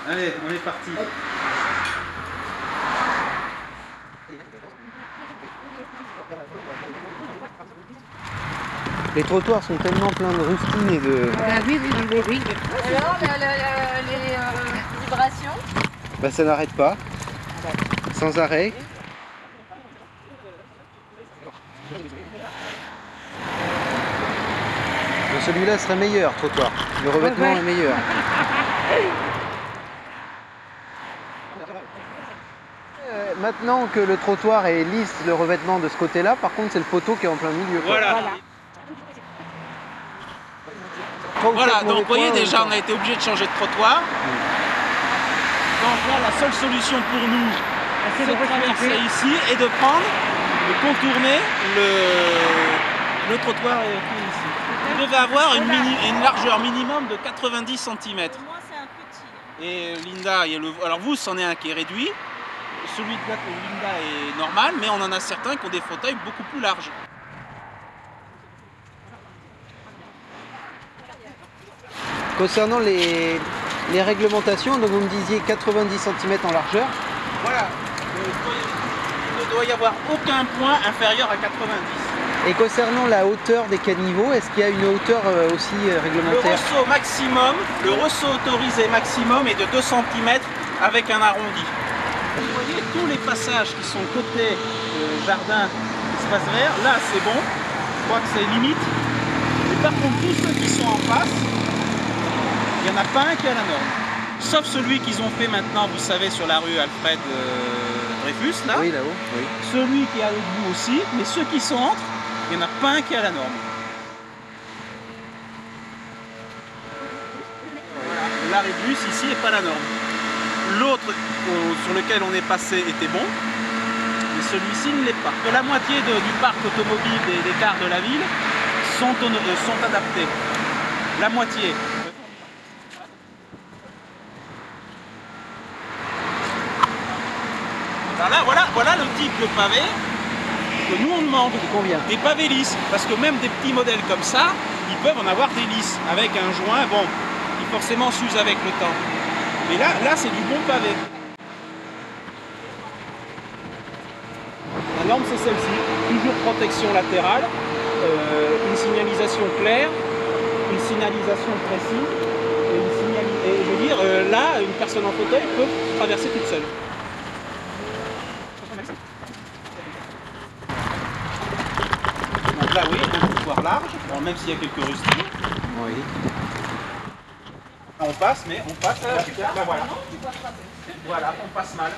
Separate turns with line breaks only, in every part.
Allez, on est parti.
Les trottoirs sont tellement pleins de rustines et de...
Oui.
Alors, les vibrations?
Bah ça n'arrête pas. Sans arrêt. Celui-là serait meilleur, trottoir. Le revêtement est meilleur. Maintenant que le trottoir est lisse, le revêtement de ce côté-là, par contre c'est le poteau qui est en plein milieu.
Voilà. Voilà, donc vous voyez déjà on a été obligé de changer de trottoir. Donc là la seule solution pour nous c'est de traverser ici et de prendre, de contourner le trottoir qui est ici. Vous devez avoir une largeur minimum de 90 cm.
Moi c'est un petit.
Et Linda, alors vous c'en est un qui est réduit. Celui de Linda est normal, mais on en a certains qui ont des fauteuils beaucoup plus larges.
Concernant les réglementations, donc vous me disiez 90 cm en largeur.
Voilà, il ne doit y avoir aucun point inférieur à 90.
Et concernant la hauteur des caniveaux, est-ce qu'il y a une hauteur aussi réglementaire?
Le ressaut autorisé maximum est de 2 cm avec un arrondi. Vous voyez tous les passages qui sont côté jardin, espace vert, là c'est bon, je crois que c'est limite. Mais par contre tous ceux qui sont en face, il n'y en a pas un qui est à la norme. Sauf celui qu'ils ont fait maintenant, vous savez, sur la rue Alfred Dreyfus, là.
Oui, là-haut, oui.
Celui qui est avec vous aussi, mais ceux qui sont entre, il n'y en a pas un qui est à la norme. Voilà. L'arrêt de bus ici n'est pas la norme. L'autre sur lequel on est passé était bon, mais celui-ci ne l'est pas. Que la moitié du parc automobile des cars de la ville sont adaptés. La moitié. Alors là, voilà le type de pavé que nous on demande.
Combien?
Des pavés lisses. Parce que même des petits modèles comme ça, ils peuvent en avoir des lisses. Avec un joint, bon, qui forcément s'use avec le temps. Mais là c'est du bon pavé. La norme c'est celle-ci. Toujours protection latérale, une signalisation claire, une signalisation précise. Et je veux dire, là, une personne en fauteuil peut traverser toute seule. Donc là, oui, un trottoir large, bon, même s'il y a quelques rustines.
Oui.
On passe, mais on passe. Là, voilà. Voilà, on passe mal.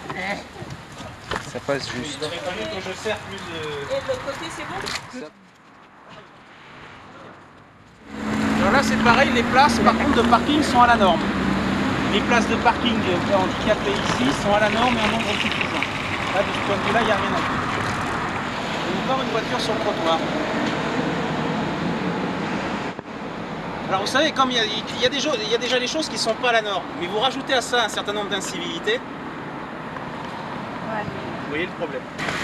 Ça passe juste.
Il aurait fallu que je serre plus de...
Et de l'autre côté c'est bon?
Alors là, c'est pareil, les places par contre de parking sont à la norme. Les places de parking handicapées ici sont à la norme et en nombre suffisant. Là, de ce point de vue-là, il n'y a rien à dire. Et encore une voiture sur le trottoir. Alors vous savez, comme il y a déjà les choses qui ne sont pas à la norme, mais vous rajoutez à ça un certain nombre d'incivilités, vous voyez le problème.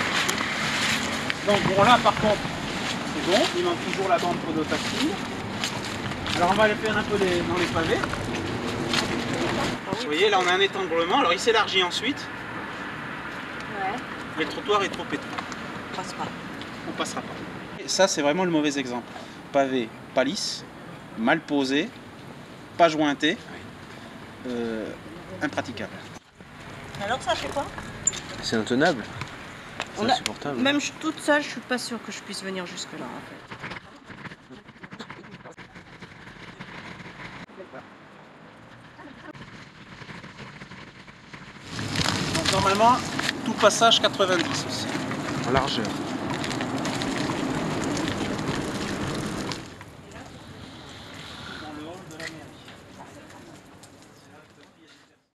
Donc bon là par contre, c'est bon, il manque toujours la bande podotactile. Alors on va aller faire un peu dans les pavés. Vous voyez, là on a un étanglement, alors il s'élargit ensuite.
Ouais.
Mais le trottoir est trop étroit.
On passe pas.
On passera pas. Et ça c'est vraiment le mauvais exemple. Pavé pas lisse, mal posé, pas jointé, impraticable.
Alors ça, je sais pas.
C'est intenable. C'est insupportable.
Même toute seule, je suis pas sûre que je puisse venir jusque là en fait.
Donc normalement, tout passage 90 aussi.
En largeur.